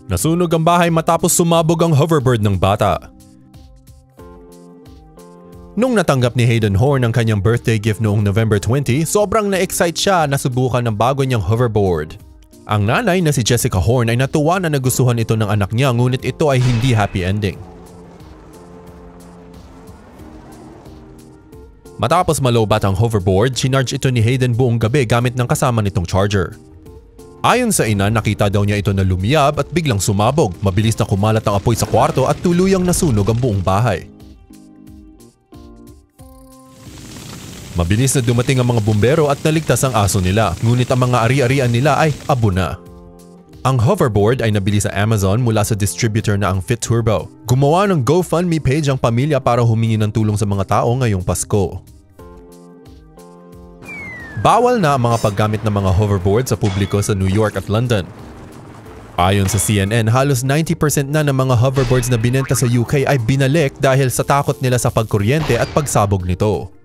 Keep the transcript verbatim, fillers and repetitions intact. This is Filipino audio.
Nasunog ang bahay matapos sumabog ang hoverboard ng bata. Nung natanggap ni Hayden Horn ang kanyang birthday gift noong November twentieth, sobrang na-excite siya na subukan ng bago niyang hoverboard. Ang nanay na si Jessica Horn ay natuwa na nagustuhan ito ng anak niya, ngunit ito ay hindi happy ending. Matapos malobat ang hoverboard, sinarge ito ni Hayden buong gabi gamit ng kasama nitong charger. Ayon sa ina, nakita daw niya ito na lumiyab at biglang sumabog. Mabilis na kumalat ang apoy sa kwarto at tuluyang nasunog ang buong bahay. Mabilis na dumating ang mga bumbero at naligtas ang aso nila, ngunit ang mga ari-arian nila ay abo na. Ang hoverboard ay nabili sa Amazon mula sa distributor na ang Fit Turbo. Gumawa ng GoFundMe page ang pamilya para humingi ng tulong sa mga tao ngayong Pasko. Bawal na ang mga paggamit ng mga hoverboard sa publiko sa New York at London. Ayon sa C N N, halos ninety percent na ng mga hoverboards na binenta sa U K ay binalik dahil sa takot nila sa pagkuryente at pagsabog nito.